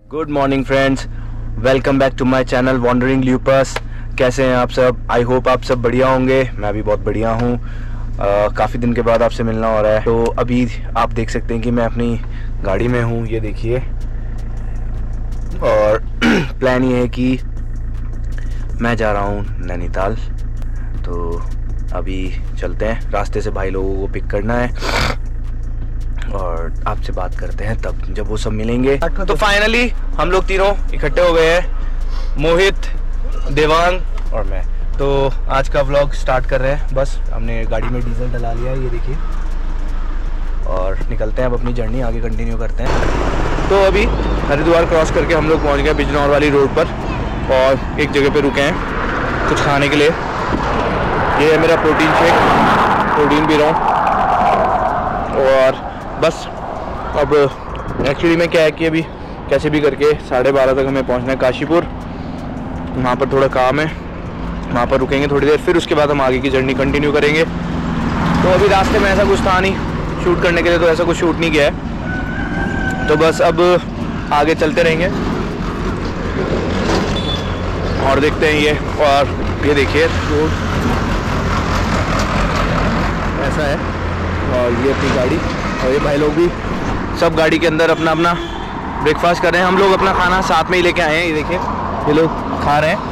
Good morning friends, welcome back to my channel Wandering Loopers. कैसे हैं आप सब? आई होप आप सब बढ़िया होंगे। मैं भी बहुत बढ़िया हूँ। काफ़ी दिन के बाद आपसे मिलना हो रहा है। तो अभी आप देख सकते हैं कि मैं अपनी गाड़ी में हूँ, ये देखिए। और प्लान ये है कि मैं जा रहा हूँ नैनीताल। तो अभी चलते हैं, रास्ते से भाई लोगों को पिक करना है और आपसे बात करते हैं तब जब वो सब मिलेंगे। तो फाइनली हम लोग तीनों इकट्ठे हो गए हैं, मोहित, देवांग और मैं। तो आज का व्लॉग स्टार्ट कर रहे हैं। बस हमने गाड़ी में डीजल डला लिया है, ये देखिए, और निकलते हैं अब अपनी जर्नी आगे कंटिन्यू करते हैं। तो अभी हरिद्वार क्रॉस करके हम लोग पहुंच गए बिजनौर वाली रोड पर और एक जगह पे रुके हैं कुछ खाने के लिए। ये है मेरा प्रोटीन शेक, प्रोटीन पी रहा हूँ। और बस अब एक्चुअली में क्या है कि अभी कैसे भी करके 12:30 तक हमें पहुंचना है काशीपुर। वहाँ पर थोड़ा काम है, वहाँ पर रुकेंगे थोड़ी देर, फिर उसके बाद हम आगे की जर्नी कंटिन्यू करेंगे। तो अभी रास्ते में ऐसा कुछ था नहीं शूट करने के लिए, तो ऐसा कुछ शूट नहीं किया है। तो बस अब आगे चलते रहेंगे और देखते हैं ये। और ये देखिए रोड ऐसा है, और ये अपनी गाड़ी और ये भाई लोग भी सब गाड़ी के अंदर अपना अपना ब्रेकफास्ट कर रहे हैं। हम लोग अपना खाना साथ में ही लेके आए हैं, ये देखिए ये लोग खा रहे हैं।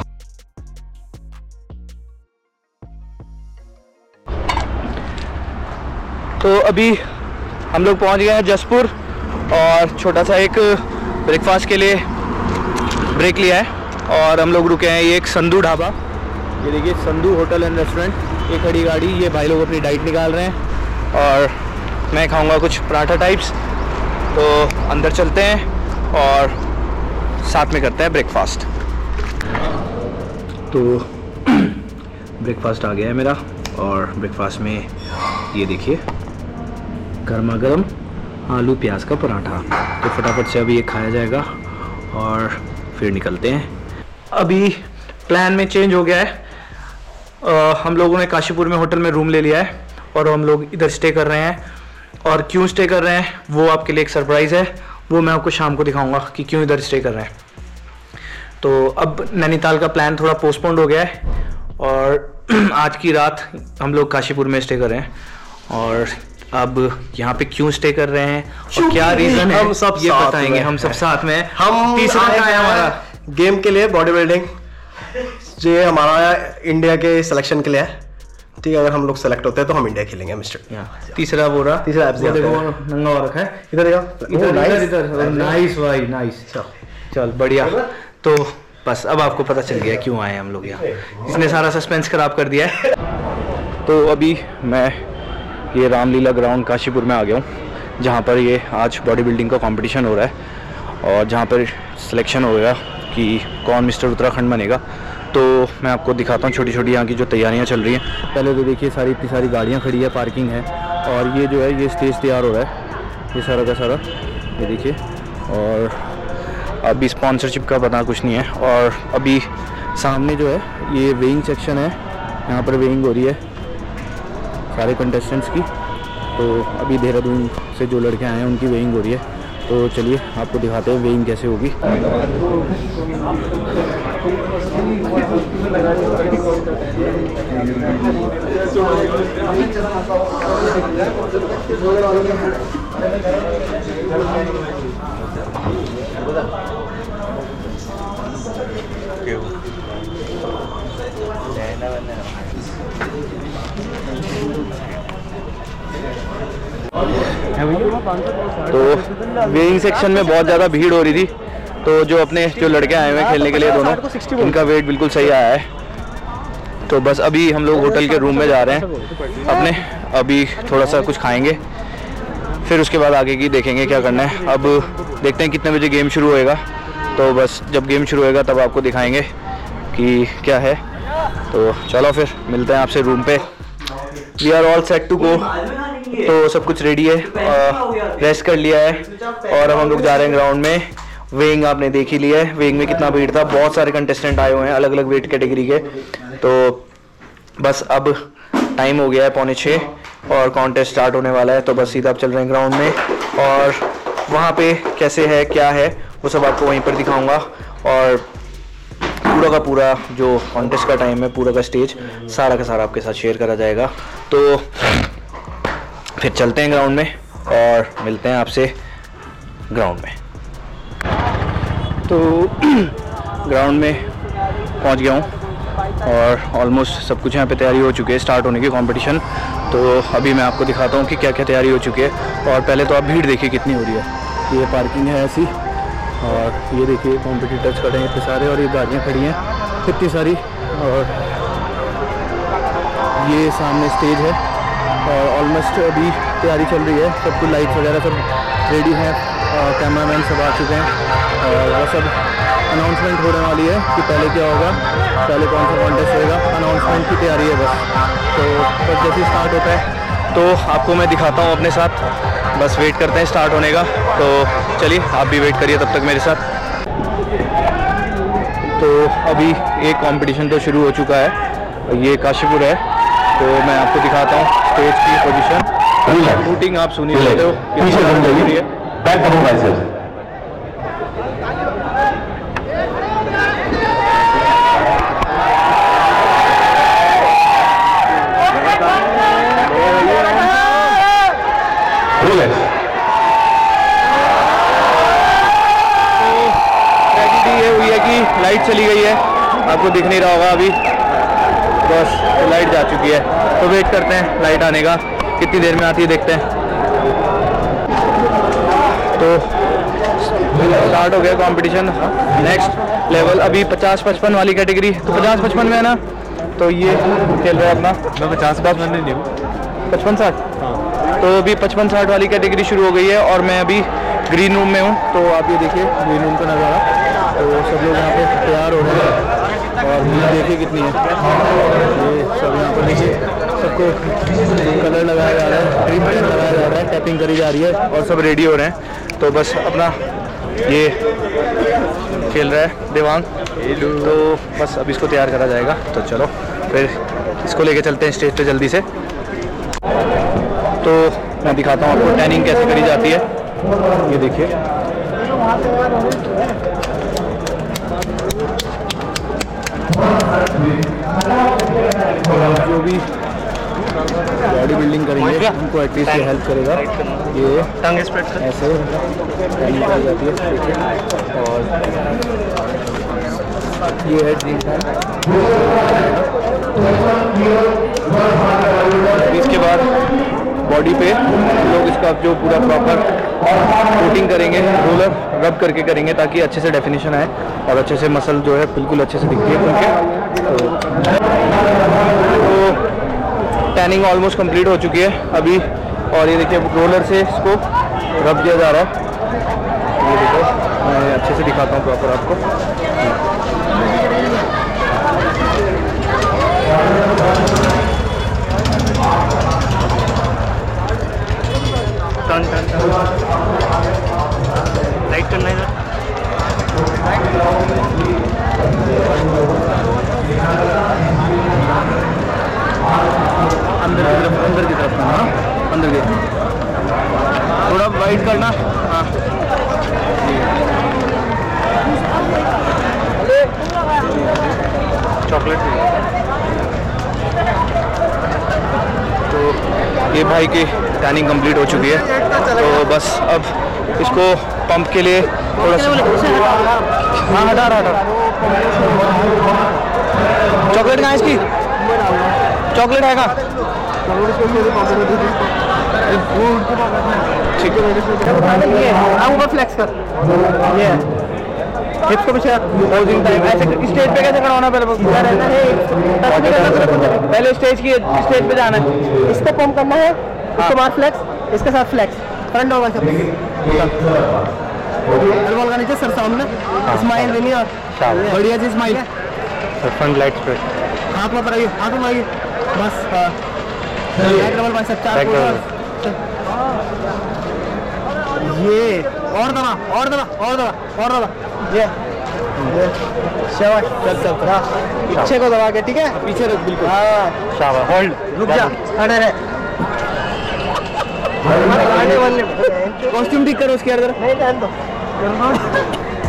तो अभी हम लोग पहुंच गए हैं जसपुर और छोटा सा एक ब्रेकफास्ट के लिए ब्रेक लिया है और हम लोग रुके हैं ये एक संधू ढाबा। ये देखिए संधू होटल एंड रेस्टोरेंट, ये खड़ी गाड़ी। ये भाई लोग अपनी डाइट निकाल रहे हैं और मैं खाऊंगा कुछ पराठा टाइप्स। तो अंदर चलते हैं और साथ में करते हैं ब्रेकफास्ट। तो ब्रेकफास्ट आ गया है मेरा और ब्रेकफास्ट में ये देखिए गर्मा गर्म आलू प्याज का पराठा। तो फटाफट से अभी ये खाया जाएगा और फिर निकलते हैं। अभी प्लान में चेंज हो गया है। हम लोगों ने काशीपुर में होटल में रूम ले लिया है और हम लोग इधर स्टे कर रहे हैं। और क्यों स्टे कर रहे हैं वो आपके लिए एक सरप्राइज़ है, वो मैं आपको शाम को दिखाऊंगा कि क्यों इधर स्टे कर रहे हैं। तो अब नैनीताल का प्लान थोड़ा पोस्टपोन्ड हो गया है और आज की रात हम लोग काशीपुर में स्टे कर रहे हैं। और अब यहाँ पे क्यों स्टे कर रहे हैं और क्या रीज़न है, हम सब ये बताएंगे। हम सब साथ में। हम तीसरा क्या है हमारा गेम के लिए बॉडी बिल्डिंग, ये हमारा इंडिया के सिलेक्शन के लिए है। ठीक है, अगर हम लोग सेलेक्ट होते हैं तो हम इंडिया खेलेंगे मिस्टर। तीसरा बोल रहा, तीसरा ऐप देखो नंगा हो रखा है। इधर इधर नाइस भाई, नाइस। चल बढ़िया। तो बस अब आपको पता चल गया क्यों आए हम लोग यहाँ। इसने सारा सस्पेंस खराब कर दिया है। तो अभी मैं ये रामलीला ग्राउंड काशीपुर में आ गया हूँ, जहाँ पर ये आज बॉडी बिल्डिंग का कंपटीशन हो रहा है और जहाँ पर सिलेक्शन होगा कि कौन मिस्टर उत्तराखंड बनेगा। तो मैं आपको दिखाता हूँ छोटी छोटी यहाँ की जो तैयारियाँ चल रही हैं। पहले तो देखिए इतनी सारी गाड़ियाँ खड़ी है, पार्किंग है, और ये जो है ये स्टेज तैयार हो रहा है, ये सारा का सारा, ये देखिए। और अभी स्पॉन्सरशिप का पता कुछ नहीं है। और अभी सामने जो है ये वेइंग सेक्शन है, यहाँ पर वेइंग हो रही है सारे कंटेस्टेंट्स की। तो अभी देहरादून से जो लड़के आए हैं उनकी वेइंग हो रही है। तो चलिए आपको दिखाते हैं वेइंग कैसे होगी। तो वेइंग सेक्शन में बहुत ज़्यादा भीड़ हो रही थी, तो जो लड़के आए हुए हैं खेलने के लिए दोनों, उनका वेट बिल्कुल सही आया है। तो बस अभी हम लोग होटल के रूम में जा रहे हैं अपने। अभी थोड़ा सा कुछ खाएंगे, फिर उसके बाद आगे की देखेंगे क्या करना है। अब देखते हैं कितने बजे गेम शुरू होएगा। तो बस जब गेम शुरू होएगा तब आपको दिखाएंगे कि क्या है। तो चलो फिर मिलते हैं आपसे रूम पे। We are all set to go. तो सब कुछ रेडी है, रेस्ट कर लिया है और अब हम लोग जा रहे हैं ग्राउंड में। वेइंग आपने देख ही लिया है, वेइंग में कितना भीड़ था, बहुत सारे कंटेस्टेंट आए हुए हैं अलग अलग वेट कैटेगरी के। तो बस अब टाइम हो गया है 5:45 और कॉन्टेस्ट स्टार्ट होने वाला है। तो बस सीधा अब चल रहे हैं ग्राउंड में और वहाँ पे कैसे है क्या है वो सब आपको वहीं पर दिखाऊंगा। और पूरा का पूरा जो कॉन्टेस्ट का टाइम है, पूरा का स्टेज सारा का सारा आपके साथ शेयर करा जाएगा। तो फिर चलते हैं ग्राउंड में और मिलते हैं आपसे ग्राउंड में। तो ग्राउंड में पहुंच गया हूं और ऑलमोस्ट सब कुछ यहाँ पे तैयारी हो चुकी है स्टार्ट होने की कंपटीशन। तो अभी मैं आपको दिखाता हूँ कि क्या क्या तैयारी हो चुकी है। और पहले तो आप भीड़ देखिए कितनी हो रही है। ये पार्किंग है ऐसी, और ये देखिए कॉम्पिटिटर्स खड़े हैं इतने सारे, और ये गाड़ियाँ खड़ी हैं कितनी सारी। और ये सामने स्टेज है और ऑलमोस्ट अभी तैयारी चल रही है। सब कुछ लाइट्स वगैरह सब रेडी हैं, कैमरामैन सब आ चुके हैं और बस अब अनाउंसमेंट होने वाली है कि पहले क्या होगा, पहले कौन सा कॉन्टेस्ट होएगा। अनाउंसमेंट की तैयारी है बस। तो बस जैसे स्टार्ट होता है तो आपको मैं दिखाता हूँ अपने साथ। बस वेट करते हैं स्टार्ट होने का। तो चलिए आप भी वेट करिए तब तक मेरे साथ। तो अभी एक कंपटीशन तो शुरू हो चुका है, ये काशीपुर है। तो मैं आपको दिखाता हूँ स्टेज की पोजीशन। शूटिंग आप सुनिए सकते हो कितनी है। लाइट चली गई है, आपको दिख नहीं रहा होगा अभी, बस तो लाइट जा चुकी है। तो वेट करते हैं लाइट आने का, कितनी देर में आती है देखते हैं। तो स्टार्ट हो गया कंपटीशन। नेक्स्ट लेवल अभी 50-55 वाली कैटेगरी। तो 50-55 में है ना, तो ये खेल रहा है अपना। मैं 50-55 नहीं हूँ, 55-60। तो अभी 55-60 वाली कैटेगरी शुरू हो गई है और मैं अभी ग्रीन रूम में हूँ। तो आप ये देखिए ग्रीन रूम का नज़ारा। तो सब लोग यहाँ पे तैयार हो रहे हैं और भीड़ देखिए कितनी है। ये सब यहाँ पर देखिए, सबको कलर लगाया जा रहा है, क्रीम कलर लगाया जा रहा है, टैपिंग करी जा रही है और सब रेडी हो रहे हैं। तो बस अपना ये खेल रहा है देवांग। तो बस अब इसको तैयार करा जाएगा। तो चलो फिर इसको लेके चलते हैं स्टेज पे जल्दी से। तो मैं दिखाता हूँ आपको टैनिंग कैसे करी जाती है। ये देखिए, जो भी बॉडी बिल्डिंग करेंगे उनको एटलीस्ट ये हेल्प करेगा। ये टंग स्प्रेड ऐसे टैनिंग करी जाती है। और ये है ड्रीम टैन। इसके बाद बॉडी पे लोग इसका जो पूरा प्रॉपर कोटिंग करेंगे, रोलर रब करके करेंगे ताकि अच्छे से डेफिनेशन आए और अच्छे से मसल जो है बिल्कुल अच्छे से दिखती है उनके। तो टैनिंग ऑलमोस्ट कंप्लीट हो चुकी है अभी। और ये देखिए रोलर से इसको रब किया जा रहा है। ये देखो, मैं अच्छे से दिखाता हूँ प्रॉपर आपको। लाइट करना है अंदर की तरफ ना, अंदर की थोड़ा वाइट करना। हाँ चॉकलेट। तो ये भाई की टैनिंग कंप्लीट हो चुकी है। तो बस अब इसको पंप के लिए थोड़ा सा, हाँ हटा चॉकलेट कहाँ है इसकी? चॉकलेट है कहाँ? ठीक है, ऊपर फ्लेक्स कर। ये हिप्स को पीछे होल्डिंग टाइम। ऐसे स्टेज पे कैसे खड़ा होना? पहले स्टेज पे जाना है, इसको पंप करना है, उसके बाद फ्लेक्स, इसके साथ फ्लेक्स, फ्रंट और बॉल का नीचे सर सामने, स्माइल देनी और बढ़िया सी स्माइल है। फ्रंट लाइट पे हाथ में पड़ाइए, हाथ में आइए बस। बैक डबल बाइसेप 4 ये और दबा और दबा और दबा और दबा। ये शाबाश, चल पीछे को दबा के, ठीक है पीछे रुक, बिल्कुल हाँ शाबाश। होल्ड, रुक जा, खड़े रहे। कॉस्ट्यूम ठीक करो उसके अंदर, नहीं जान दो।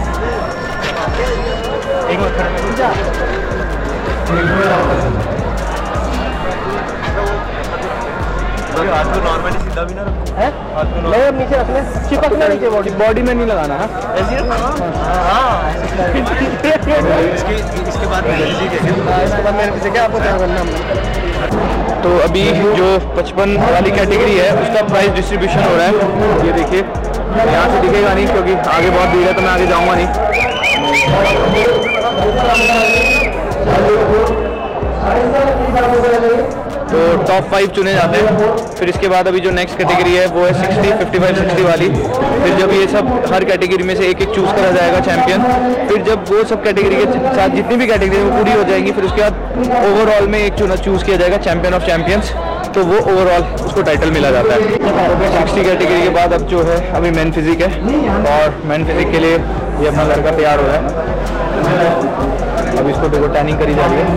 हाथ को नॉर्मली सीधा भी ना रखो है, नहीं अब नीचे रखना, चिपकना नीचे बॉडी में नहीं लगाना है ऐसे। इसके बाद मैंने किसी क्या आपको ध्यान करना। तो अभी जो 55 वाली कैटेगरी है उसका प्राइस डिस्ट्रीब्यूशन हो रहा है, ये देखिए। यहाँ से दिखेगा नहीं क्योंकि आगे बहुत भीड़ है, तो मैं आगे जाऊँगा नहीं। तो टॉप 5 चुने जाते हैं। फिर इसके बाद अभी जो नेक्स्ट कैटेगरी है वो है 60, 55, 60 वाली। फिर जब ये सब हर कैटेगरी में से एक एक चूज़ करा जाएगा चैंपियन, फिर जब वो सब कैटेगरी के साथ जितनी भी कैटेगरी वो पूरी हो जाएंगी, फिर उसके बाद ओवरऑल में एक चूज़ किया जाएगा चैंपियन ऑफ चैंपियंस, तो वो ओवरऑल उसको टाइटल मिला जाता है। 60 कैटेगरी के बाद अब जो है अभी मेन फिजिक है, और मेन फिजिक के लिए ये अपना लड़का तैयार हो रहा है। अभी इसको देखो टैनिंग करी जा रही है,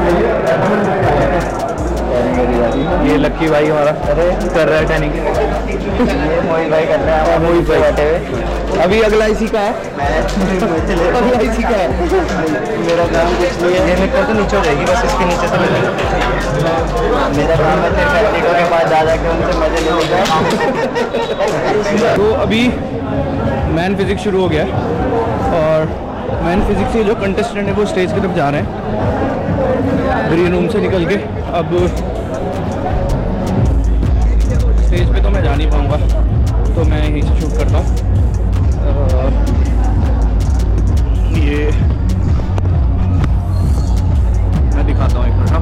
ये लक्की भाई हमारा कर रहा है टैनिंग। मोहित भाई कर रहा है, मोहित भाई बैठे हुए। अभी अगला इसी का है, अगला इसी का है। मेरा काम कुछ नहीं है, ये तो नीचे हो जाएगी बस, इसके नीचे से मेरा काम है सिर्फ एथलीटों के पास जा के उनसे मजे लेने का। तो अभी मैन फिजिक्स शुरू हो गया है, और मैन फिजिक्स से जो कंटेस्टेंट है वो स्टेज की तरफ जा रहे हैं ग्रीन रूम से निकल के। अब स्टेज पे तो मैं जा नहीं पाऊँगा, तो मैं यहीं से शूट करता हूँ। ये मैं दिखाता हूँ एक मिनट।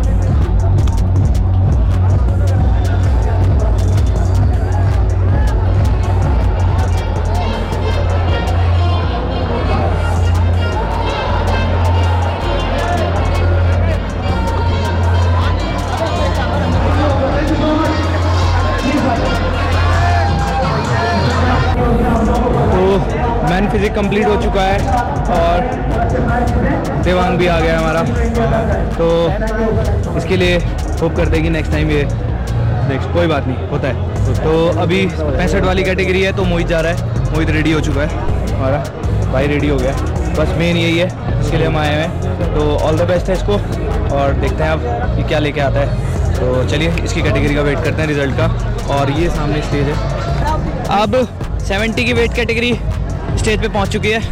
फिजिक कंप्लीट हो चुका है, और देवांग भी आ गया हमारा, तो इसके लिए होप करते हैं कि नेक्स्ट टाइम ये नेक्स्ट कोई बात नहीं होता है। तो अभी 65 वाली कैटेगरी है, तो मोहित जा रहा है। मोहित रेडी हो चुका है, हमारा भाई रेडी हो गया। बस मेन यही है, इसके लिए हम आए हुए हैं। तो ऑल द बेस्ट है इसको, और देखते हैं अब ये क्या लेके आता है। तो चलिए इसकी कैटेगरी का वेट करते हैं रिजल्ट का। और ये सामने स्टेज है। अब 70 की वेट कैटेगरी स्टेज पे पहुंच चुकी है।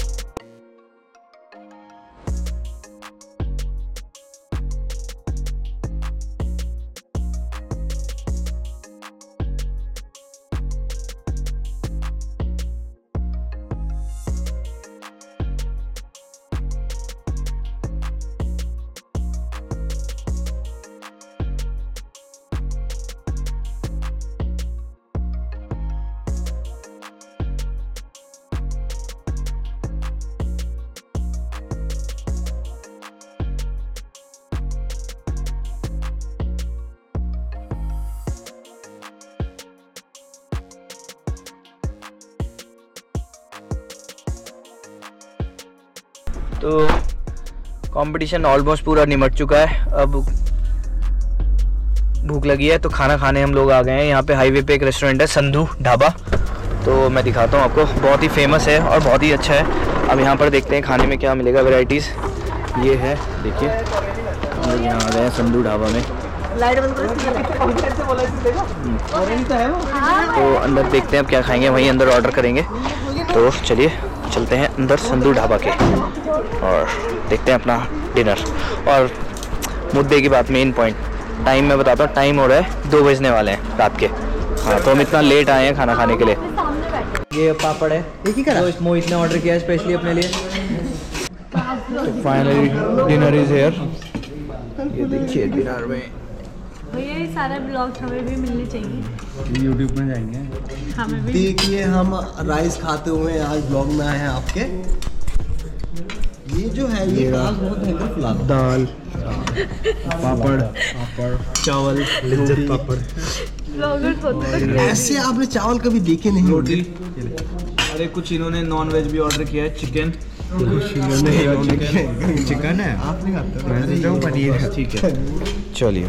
तो कंपटीशन ऑलमोस्ट पूरा निमट चुका है। अब भूख लगी है, तो खाना खाने हम लोग आ गए हैं। यहाँ पे हाईवे पे एक रेस्टोरेंट है, संधू ढाबा, तो मैं दिखाता हूँ आपको। बहुत ही फेमस है और बहुत ही अच्छा है। अब यहाँ पर देखते हैं खाने में क्या मिलेगा, वैरायटीज़ ये है। देखिए हम लोग यहाँ आ गए हैं संधू ढाबा में। तो अंदर देखते हैं अब क्या खाएंगे, वहीं अंदर ऑर्डर करेंगे। तो चलिए चलते हैं अंदर संधू ढाबा के और देखते हैं अपना डिनर। और मुद्दे की बात, मेन पॉइंट, टाइम मैं बताता हूँ। टाइम हो रहा है 2 बजने वाले हैं रात के। हाँ, तो हम इतना लेट आए हैं खाना खाने के लिए। ये पापड़ है, एक ही करा, तो मोहित ने ऑर्डर किया है स्पेशली अपने लिए। तो फाइनली डिनर इज हियर। ये देखिए डिनर में भैया ये सारा ब्लॉग हमें भी मिलने चाहिए, यूट्यूब में जाएंगे हमें भी। देखिए हम राइस खाते हुए आज ब्लॉग में आए हैं आपके। ये जो है ये आज बहुत भयंकर फुला, दाल, पापड़, चावल, लिज्जत पापड़। ब्लॉगर्स होते हैं। ऐसे आपने चावल कभी देखे नहीं, रोटी। अरे कुछ इन्होंने नॉन वेज भी ऑर्डर किया है, चिकन। चिकन है, आप नहीं खाते? मैं सोचा हूँ पनीर है। ठीक है, चलिए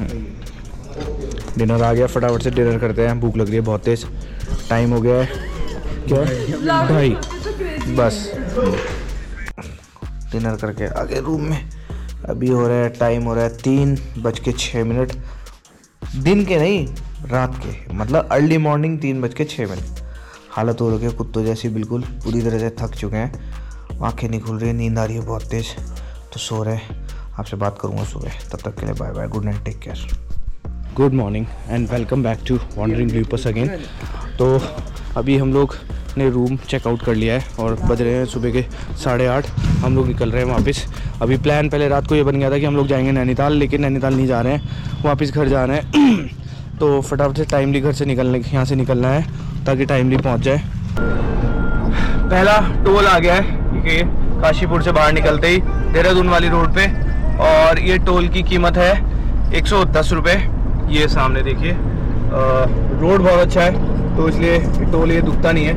डिनर आ गया, फटाफट से डिनर करते हैं। भूख लग रही है बहुत तेज, टाइम हो गया है क्या 2:30 बस। डिनर करके आगे रूम में। अभी हो रहा है, टाइम हो रहा है 3:06। दिन के नहीं, रात के, मतलब अर्ली मॉर्निंग 3:06। हालत हो रही है कुत्तों जैसी, बिल्कुल पूरी तरह से थक चुके हैं, आंखें नहीं खुल रही है, नींद आ रही है बहुत तेज़, तो सो रहे हैं। आपसे बात करूँगा सुबह, तब तक के लिए bye bye, good night, take care. Good morning and welcome back to Wandering Loopers again. तो अभी हम लोग ने रूम चेकआउट कर लिया है और बज रहे हैं सुबह के 8:30। हम लोग निकल रहे हैं वापस। अभी प्लान पहले रात को ये बन गया था कि हम लोग जाएंगे नैनीताल, लेकिन नैनीताल नहीं जा रहे हैं, वापस घर जा रहे हैं। तो फटाफट से टाइमली घर से यहाँ से निकलना है ताकि टाइमली पहुँच जाए। पहला टोल आ गया है ये काशीपुर से बाहर निकलते ही, देहरादून वाली रोड पे, और ये टोल की कीमत है 110 रुपये। ये सामने देखिए, रोड बहुत अच्छा है तो इसलिए टोल ये दुखता नहीं है।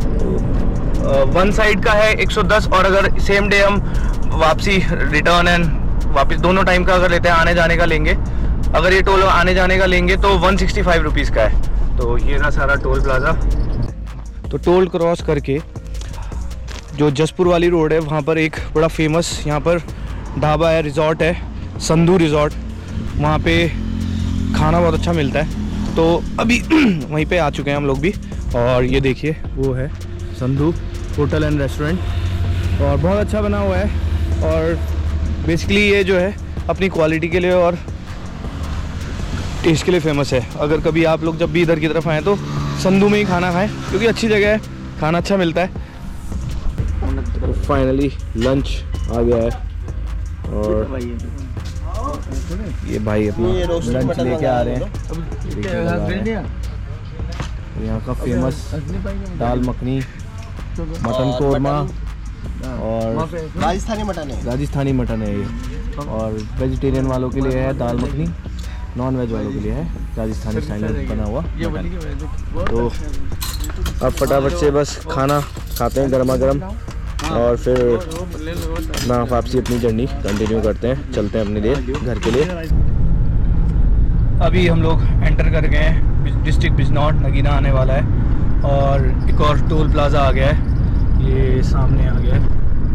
वन साइड का है 110, और अगर सेम डे हम वापसी, रिटर्न एंड वापस दोनों टाइम का अगर लेते हैं, आने जाने का लेंगे, अगर ये टोल आने जाने का लेंगे तो 165 रुपीज़ का है। तो ये रहा सारा टोल प्लाज़ा। तो टोल क्रॉस करके जो जसपुर वाली रोड है, वहाँ पर एक बड़ा फेमस यहाँ पर ढाबा है, रिज़ॉर्ट है, संधू रिज़ॉर्ट। वहाँ पे खाना बहुत अच्छा मिलता है, तो अभी वहीं पे आ चुके हैं हम लोग भी। और ये देखिए, वो है संधू होटल एंड रेस्टोरेंट, और बहुत अच्छा बना हुआ है। और बेसिकली ये जो है अपनी क्वालिटी के लिए और टेस्ट के लिए फेमस है। अगर कभी आप लोग जब भी इधर की तरफ आएँ तो संधू में ही खाना खाएं, क्योंकि अच्छी जगह है, खाना अच्छा मिलता है। तो फाइनली लंच आ गया है, और ये भाई अपना लंच लेके आ रहे हैं। यहाँ का फेमस दाल मखनी, मटन कोरमा, और राजस्थानी मटन है ये। और वेजिटेरियन वालों के लिए है दाल मखनी, नॉन वेज वालों के लिए है राजस्थानी स्टाइल में बना हुआ मटन। तो अब फटाफट से बस खाना खाते हैं गर्मा गर्म, और फिर ना वापसी अपनी जर्नी कंटिन्यू करते हैं, चलते हैं अपने लिए घर के लिए। अभी हम लोग एंटर कर गए हैं डिस्ट्रिक्ट बिजनौर, नगीना आने वाला है, और एक और टोल प्लाज़ा आ गया है, ये सामने आ गया है।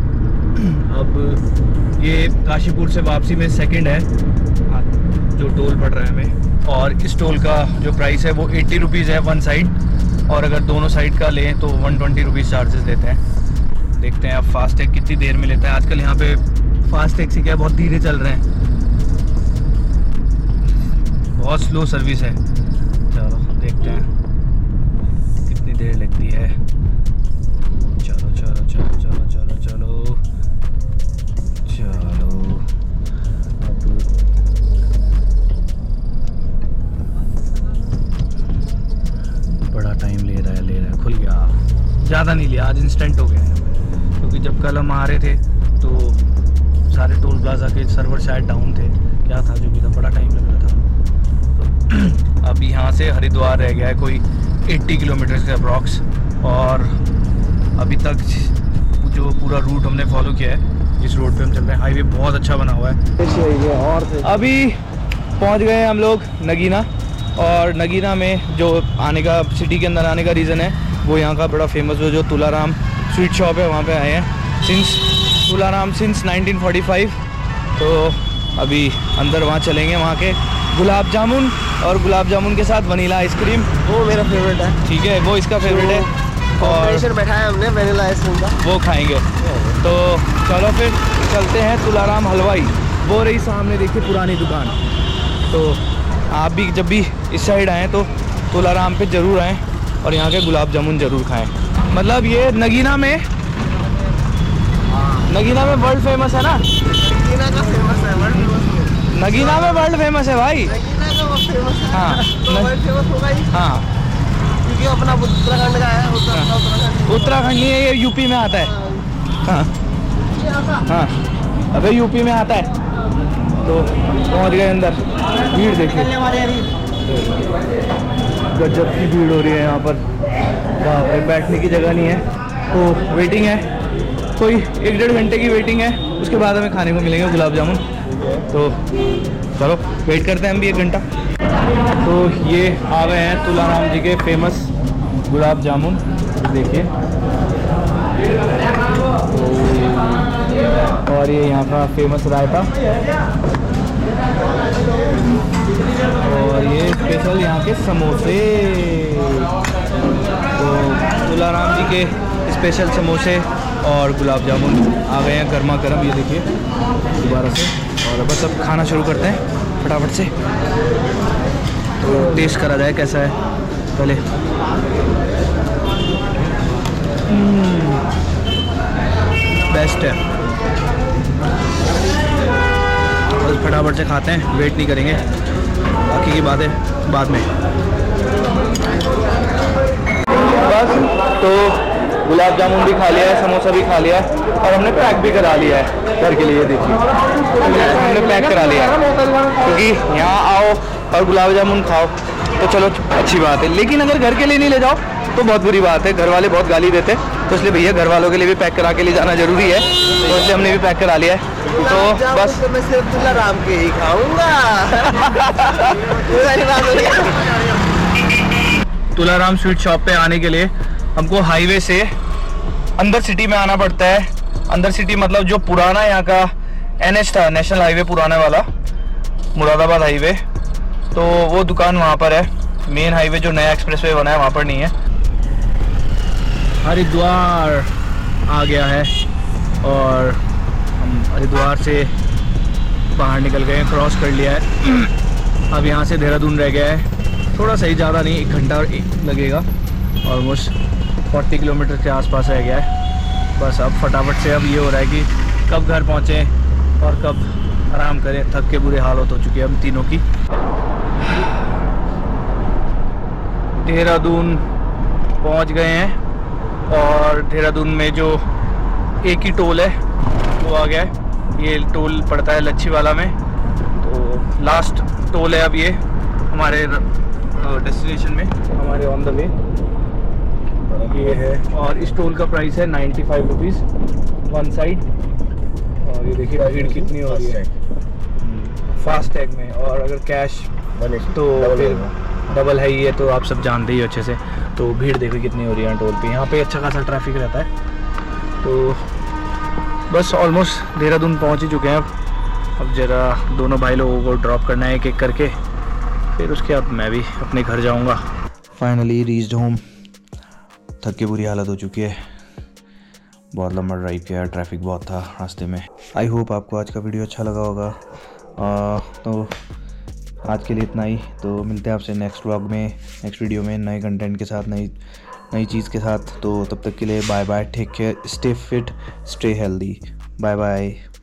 अब ये काशीपुर से वापसी में सेकंड है जो टोल पड़ रहा है हमें, और इस टोल का जो प्राइस है वो 80 रुपीज़ है वन साइड, और अगर दोनों साइड का लें तो 120 रुपीज़ चार्जेस लेते हैं। देखते हैं अब फास्टैग कितनी देर में लेता है। आजकल यहाँ पे फास्टैग से क्या बहुत धीरे चल रहे हैं, बहुत स्लो सर्विस है। चलो देखते हैं कितनी देर लगती है। चलो चलो चलो चलो चलो चलो चलो। बड़ा टाइम ले रहा है, खुल गया, ज़्यादा नहीं लिया, आज इंस्टेंट हो गया है, क्योंकि जब कल हम आ रहे थे तो सारे टोल प्लाज़ा के सर्वर शायद डाउन थे, क्या था जो भी था, बड़ा टाइम लग रहा था। तो अब यहाँ से हरिद्वार रह गया है कोई 80 किलोमीटर के अप्रॉक्स, और अभी तक जो पूरा रूट हमने फॉलो किया है, जिस रोड पे हम चल रहे हैं, हाईवे बहुत अच्छा बना हुआ है। और अभी पहुँच गए हैं हम लोग नगीना, और नगीना में जो आने का, सिटी के अंदर आने का रीज़न है वो यहाँ का बड़ा फेमस जो तुलाराम स्वीट शॉप है, वहाँ पे आए हैं सिंस 1945। तो अभी अंदर वहाँ चलेंगे, वहाँ के गुलाब जामुन, और गुलाब जामुन के साथ वनीला आइसक्रीम, वो मेरा फेवरेट है। ठीक है, वो इसका फेवरेट है, और बैठा है हमने वनीला आइसक्रीम का, वो खाएंगे। तो चलो फिर चलते हैं तुलाराम हलवाई, वो रही सामने देखिए पुरानी दुकान। तो आप भी जब भी इस साइड आएँ तो तुलाराम पे ज़रूर आएँ, और यहाँ के गुलाब जामुन ज़रूर खाएं। मतलब ये नगीना में वर्ल्ड फेमस है ना, नगीना का फेमस है, नगीना में वर्ल्ड फेमस है भाई, नगीना का फेमस है। हाँ तो वर्ल्ड फेमस होगा ही, हाँ, क्योंकि अपना उत्तराखंड का है, उत्तराखंड नहीं है, ये यूपी में आता है। हाँ हाँ, अबे यूपी में आता है। तो पहुँच गए अंदर, भीड़ देखिए, गजब की भीड़ हो रही है यहाँ पर, वहाँ पर बैठने की जगह नहीं है, तो वेटिंग है, कोई 1-1.5 घंटे की वेटिंग है, उसके बाद हमें खाने को मिलेंगे गुलाब जामुन। तो चलो वेट करते हैं हम भी 1 घंटा। तो ये आ गए हैं तुलाराम जी के फेमस गुलाब जामुन, देखिए। और ये यहाँ का फेमस रायता, और ये स्पेशल यहाँ के समोसे। तो तुलाराम जी के स्पेशल समोसे और गुलाब जामुन आ गए हैं गर्मा गर्म, ये देखिए दोबारा से। और बस अब खाना शुरू करते हैं फटाफट से। तो टेस्ट करा जाए कैसा है पहले। बेस्ट है। बस फटाफट से खाते हैं, वेट नहीं करेंगे, बाकी की बातें बाद में। बस तो गुलाब जामुन भी खा लिया है, समोसा भी खा लिया है, और हमने पैक भी करा लिया है घर के लिए। देखिए हमने पैक करा लिया है, क्योंकि यहाँ आओ और गुलाब जामुन खाओ तो चलो अच्छी बात है, लेकिन अगर घर के लिए नहीं ले जाओ तो बहुत बुरी बात है। घर वाले बहुत गाली देते, तो इसलिए भैया घर वालों के लिए भी पैक करा के ले जाना जरूरी है, तो इसलिए हमने भी पैक करा लिया है। तो बस मैं सिर्फ तुलाराम के ही खाऊंगा। तुलाराम स्वीट शॉप पे आने के लिए हमको हाईवे से अंदर सिटी में आना पड़ता है। अंदर सिटी मतलब जो पुराना यहाँ का NH था, नेशनल हाईवे पुराना वाला, मुरादाबाद हाईवे, तो वो दुकान वहाँ पर है। मेन हाईवे जो नया एक्सप्रेसवे बना है वहाँ पर नहीं है। हरिद्वार आ गया है और हम हरिद्वार से बाहर निकल गए हैं, क्रॉस कर लिया है। अब यहाँ से देहरादून रह गया है, थोड़ा सही, ज़्यादा नहीं, 1 घंटा लगेगा। ऑलमोस्ट 40 किलोमीटर के आसपास रह गया है। बस अब फटाफट से अब ये हो रहा है कि कब घर पहुँचें और कब आराम करें। थक के बुरे हालत हो चुकी है हम तीनों की। देहरादून पहुँच गए हैं, और देहरादून में जो एक ही टोल है वो आ गया है। ये टोल पड़ता है लच्छीवाला में, तो लास्ट टोल है अब ये हमारे डेस्टिनेशन में, हमारे ऑन द वे ये है। और इस टोल का प्राइस है 95 रुपीज़ 1 साइड। और ये देखिए भीड़ कितनी हो रही है फास्ट टैग में, और अगर कैश तो फिर डबल है ये, तो आप सब जानते ही हो अच्छे से। तो भीड़ देखो कितनी हो रही है टोल पे। यहाँ पे अच्छा खासा ट्रैफिक रहता है। तो बस ऑलमोस्ट देहरादून पहुँच ही चुके हैं। अब ज़रा दोनों भाई लोगों को ड्रॉप करना है एक एक करके, फिर उसके बाद मैं भी अपने घर जाऊँगा। Finally reached home. थक के बुरी हालत हो चुकी है, बहुत लंबा ड्राइव किया, ट्रैफिक बहुत था रास्ते में। आई होप आपको आज का वीडियो अच्छा लगा होगा। तो आज के लिए इतना ही। तो मिलते हैं आपसे नेक्स्ट व्लॉग में, नेक्स्ट वीडियो में, नए कंटेंट के साथ, नई चीज़ के साथ। तो तब तक के लिए bye bye, take care, stay fit, stay healthy, bye bye.